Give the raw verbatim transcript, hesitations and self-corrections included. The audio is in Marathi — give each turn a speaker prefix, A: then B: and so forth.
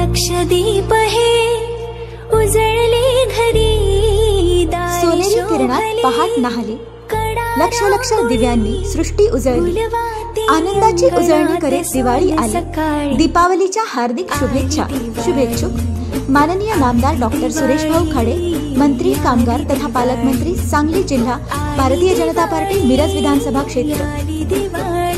A: लक्षदीप हे उजळले घरी,
B: सोनेरी किरणात पहाट न्हाली, लक्ष लक्ष दिव्यांनी सृष्टी उजळली, आनंदाची उजळणी करीत दिवाळी आली। दीपावलीच्या हार्दिक शुभेच्छा। शुभेच्छुक माननीय नामदार डॉक्टर सुरेश भाऊ खाडे, मंत्री कामगार तथा पालकमंत्री, सांगली जिल्हा, भारतीय जनता पार्टी, मिरज विधानसभा क्षेत्र।